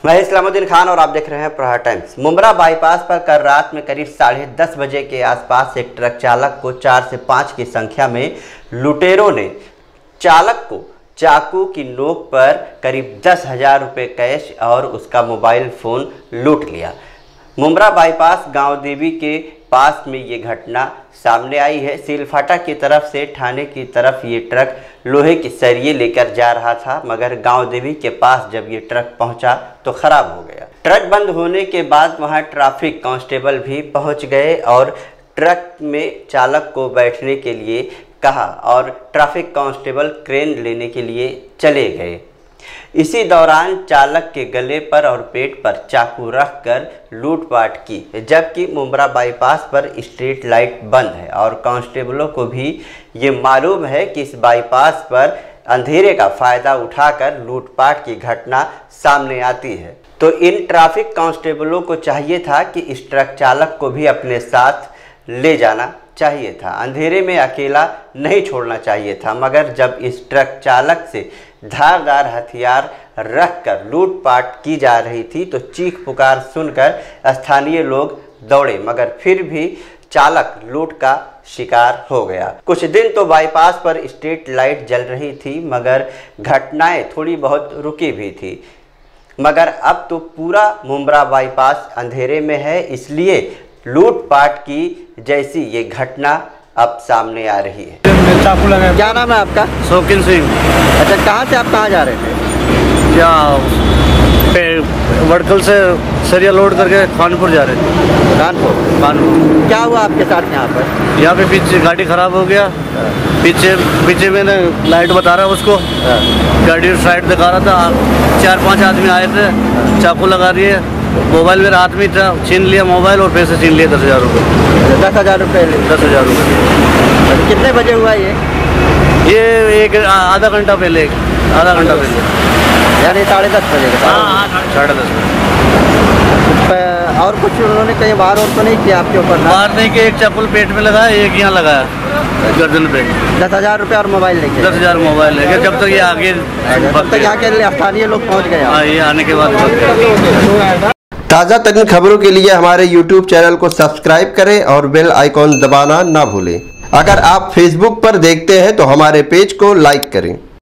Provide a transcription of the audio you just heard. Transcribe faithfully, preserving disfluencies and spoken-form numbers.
मैं इस्लामुद्दीन खान और आप देख रहे हैं प्रहार टाइम्स। मुंब्रा बाईपास पर कल रात में करीब साढ़े दस बजे के आसपास एक ट्रक चालक को चार से पाँच की संख्या में लुटेरों ने चालक को चाकू की नोक पर करीब दस हजार रुपये कैश और उसका मोबाइल फ़ोन लूट लिया। मुंब्रा बाईपास गांव देवी के पास में ये घटना सामने आई है। सीलफाटा की तरफ से ठाणे की तरफ ये ट्रक लोहे की सरिये लेकर जा रहा था, मगर गांव देवी के पास जब ये ट्रक पहुंचा तो ख़राब हो गया। ट्रक बंद होने के बाद वहां ट्रैफिक कांस्टेबल भी पहुंच गए और ट्रक में चालक को बैठने के लिए कहा और ट्रैफिक कांस्टेबल क्रेन लेने के लिए चले गए। इसी दौरान चालक के गले पर और पेट पर चाकू रखकर लूटपाट की, जबकि मुंब्रा बाईपास पर स्ट्रीट लाइट बंद है और कांस्टेबलों को भी ये मालूम है कि इस बाईपास पर अंधेरे का फ़ायदा उठाकर लूटपाट की घटना सामने आती है। तो इन ट्रैफिक कांस्टेबलों को चाहिए था कि इस ट्रक चालक को भी अपने साथ ले जाना चाहिए था, अंधेरे में अकेला नहीं छोड़ना चाहिए था। मगर जब इस ट्रक चालक से धारदार हथियार रखकर लूटपाट की जा रही थी तो चीख पुकार सुनकर स्थानीय लोग दौड़े, मगर फिर भी चालक लूट का शिकार हो गया। कुछ दिन तो बाईपास पर स्ट्रीट लाइट जल रही थी, मगर घटनाएं थोड़ी बहुत रुकी भी थी। मगर अब तो पूरा मुंब्रा बाईपास अंधेरे में है, इसलिए लूटपाट की जैसी ये घटना अब सामने आ रही है। चाकू लगा। क्या नाम है आपका? शौकीन सिंह। अच्छा, कहाँ से आप कहाँ जा रहे थे? यहाँ वड़कल से सरिया लोड करके कानपुर जा रहे थे। कानपुर कानपुर क्या हुआ आपके साथ यहाँ पर? यहाँ पे पीछे गाड़ी खराब हो गया। पीछे पीछे मैंने लाइट बता रहा उसको, गाड़ी साइड दिखा रहा था। चार पांच आदमी आए थे, चाकू लगा रही है। मोबाइल मेरे हाथ में था, छीन लिया मोबाइल और पैसे छीन लिए दस हज़ार रुपये। दस हज़ार रुपये दस हज़ार रुपये। कितने बजे हुआ ये? ये एक आधा घंटा पहले आधा घंटा पहले यानी साढ़े दस बजे के? हाँ, साढ़े दस बजे। और कुछ उन्होंने कहीं बाहर और तो नहीं किया आपके ऊपर? बाहर नहीं किया, एक चप्पल पेट में लगाया, एक यहाँ लगाया गर्दन पे। दस हज़ार रुपये और मोबाइल लेके? दस हज़ार मोबाइल लेके। जब तक ये आगे जब तक यहाँ के स्थानीय लोग पहुँच गए? हाँ, ये आने के बाद। ताज़ा तरीन खबरों के लिए हमारे यूट्यूब चैनल को सब्सक्राइब करें और बेल आइकॉन दबाना ना भूलें। अगर आप फेसबुक पर देखते हैं तो हमारे पेज को लाइक करें।